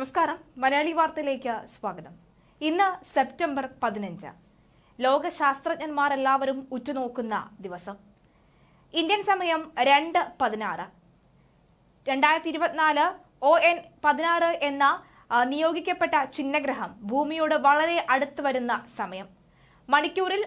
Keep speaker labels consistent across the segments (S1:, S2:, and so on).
S1: നമസ്കാരം. മലയാളി വാർത്തയിലേക്ക് സ്വാഗതം. ഇന്ന് സെപ്റ്റംബർ 15. ലോക ശാസ്ത്രജ്ഞന്മാരെല്ലാവരും ഉറ്റുനോക്കുന്ന ദിവസം. ഇന്ത്യൻ സമയം 2:16. 2024 ON-16 എന്ന നിയോഗിക്കപ്പെട്ട ചിഹ്നഗ്രഹം ഭൂമിയോട് വളരെ അടുത്ത് വരുന്ന സമയം. മണിക്കൂറിൽ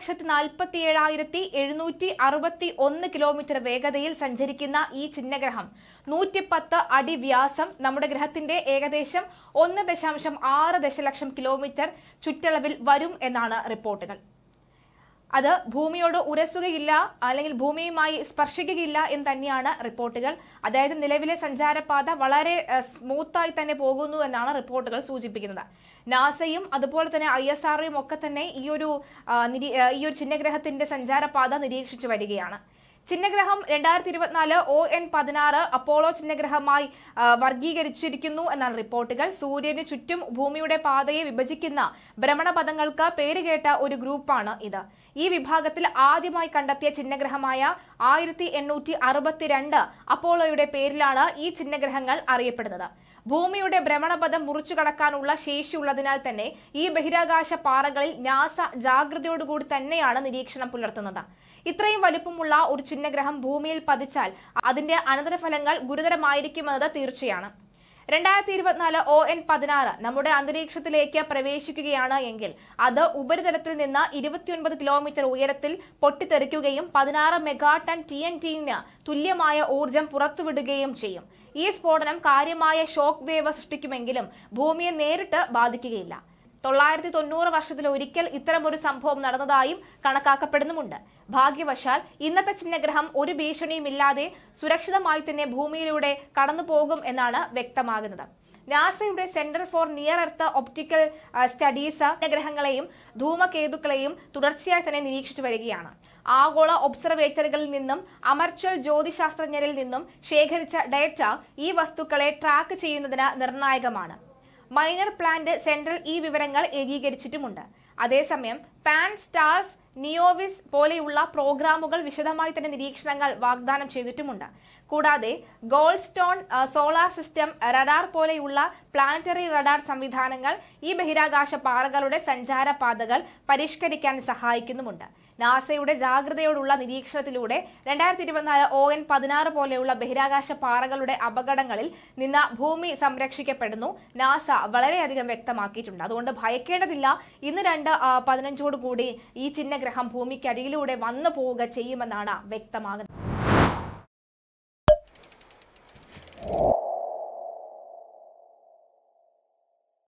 S1: 1,47,761 കിലോമീറ്റർ വേഗതയിൽ സഞ്ചരിക്കുന്ന ഈ ചിഹ്നഗ്രഹം 110 അടി വ്യാസം, നമ്മുടെ ഗ്രഹത്തിന്റെ ഏകദേശം 1.6 ദശലക്ഷം കിലോമീറ്റർ ചുറ്റളവിൽ വരും എന്നാണ് റിപ്പോർട്ടുകൾ. അത് ഭൂമിയോട് ഉരസുകയില്ല, അല്ലെങ്കിൽ ഭൂമിയുമായി സ്പർശിക്കുകയില്ല എന്ന് തന്നെയാണ് റിപ്പോർട്ടുകൾ. അതായത് നിലവിലെ സഞ്ചാരപാത വളരെ സ്മൂത്തായി തന്നെ പോകുന്നു എന്നാണ് റിപ്പോർട്ടുകൾ സൂചിപ്പിക്കുന്നത്. നാസയും അതുപോലെ തന്നെ ISROയും ഒക്കെ തന്നെ ഈ ഒരു ചിഹ്നഗ്രഹത്തിന്റെ സഞ്ചാരപാത നിരീക്ഷിച്ചു വരികയാണ്. ചിഹ്നഗ്രഹം 2024 ON-16 അപ്പോളോ ചിഹ്നഗ്രഹമായി വർഗീകരിച്ചിരിക്കുന്നു എന്നാണ് റിപ്പോർട്ടുകൾ. സൂര്യന് ചുറ്റും ഭൂമിയുടെ പാതയെ വിഭജിക്കുന്ന ഭ്രമണപഥങ്ങൾക്ക് പേരുകേട്ട ഒരു ഗ്രൂപ്പാണ് ഇത്. ഈ വിഭാഗത്തിൽ ആദ്യമായി കണ്ടെത്തിയ ചിഹ്നഗ്രഹമായ 1862 അപ്പോളോയുടെ പേരിലാണ് ഈ ചിഹ്നഗ്രഹങ്ങൾ അറിയപ്പെടുന്നത്. ഭൂമിയുടെ ഭ്രമണപഥം മുറിച്ചു കടക്കാനുള്ള ശേഷിയുള്ളതിനാൽ തന്നെ ഈ ബഹിരാകാശ പാറകളിൽ നാസ ജാഗ്രതയോടുകൂടി തന്നെയാണ് നിരീക്ഷണം പുലർത്തുന്നത്. ഇത്രയും വലുപ്പമുള്ള ഒരു ചിഹ്നഗ്രഹം ഭൂമിയിൽ പതിച്ചാൽ അതിന്റെ അനന്തരഫലങ്ങൾ ഗുരുതരമായിരിക്കുമെന്നത് തീർച്ചയാണ്. 2024 ON-16 നമ്മുടെ അന്തരീക്ഷത്തിലേക്ക് പ്രവേശിക്കുകയാണ് എങ്കിൽ അത് ഉപരിതലത്തിൽ നിന്ന് 29 കിലോമീറ്റർ ഉയരത്തിൽ പൊട്ടിത്തെറിക്കുകയും 16 മെഗാടൺ TNT-ന് തുല്യമായ ഊർജം പുറത്തുവിടുകയും ചെയ്യും. ഈ സ്ഫോടനം കാര്യമായ ഷോക്ക് വേവ് സൃഷ്ടിക്കുമെങ്കിലും ഭൂമിയെ നേരിട്ട് ബാധിക്കുകയില്ല. 990 വർഷത്തിലൊരിക്കൽ ഇത്തരമൊരു സംഭവം നടന്നതായും കണക്കാക്കപ്പെടുന്നുമുണ്ട്. ഭാഗ്യവശാൽ ഇന്നത്തെ ചിഹ്നഗ്രഹം ഒരു ഭീഷണിയുമില്ലാതെ സുരക്ഷിതമായി തന്നെ ഭൂമിയിലൂടെ കടന്നു പോകും എന്നാണ് വ്യക്തമാകുന്നത്. നാസയുടെ centre for near earth optical studies ചിഹ്നഗ്രഹങ്ങളെയും ധൂമകേതുക്കളെയും തുടർച്ചയായി തന്നെ നിരീക്ഷിച്ചു വരികയാണ്. ആഗോള ഒബ്സർവേറ്ററികളിൽ നിന്നും അമർച്വൽ ജ്യോതിശാസ്ത്രജ്ഞരിൽ നിന്നും ശേഖരിച്ച ഡേറ്റ ഈ വസ്തുക്കളെ ട്രാക്ക് ചെയ്യുന്നതിന് നിർണായകമാണ്. മൈനർ പ്ലാന്റ് സെന്റർ ഈ വിവരങ്ങൾ ഏകീകരിച്ചിട്ടുമുണ്ട്. അതേസമയം പാൻ സ്റ്റാർസ്, നിയോവിസ് പോലെയുള്ള പ്രോഗ്രാമുകൾ വിശദമായി തന്നെ നിരീക്ഷണങ്ങൾ വാഗ്ദാനം ചെയ്തിട്ടുമുണ്ട്. കൂടാതെ Goldstone solar system radar പോലെയുള്ള പ്ലാനറ്ററി റഡാർ സംവിധാനങ്ങൾ ഈ ബഹിരാകാശ പാറകളുടെ സഞ്ചാരപാതകൾ പരിഷ്കരിക്കാൻ സഹായിക്കുന്നുമുണ്ട്. നാസയുടെ ജാഗ്രതയോടുള്ള നിരീക്ഷണത്തിലൂടെ 2024 ON-16 പോലെയുള്ള ബഹിരാകാശ പാറകളുടെ അപകടങ്ങളിൽ നിന്ന് ഭൂമി സംരക്ഷിക്കപ്പെടുന്നു നാസ വളരെയധികം വ്യക്തമാക്കിയിട്ടുണ്ട്. അതുകൊണ്ട് ഭയക്കേണ്ടതില്ല. ഇന്ന് 2:15 കൂടി ഈ ചിഹ്നഗ്രഹം ഭൂമിക്കരികിലൂടെ വന്നു പോവുക ചെയ്യുമെന്നാണ് വ്യക്തമാകുന്നത്.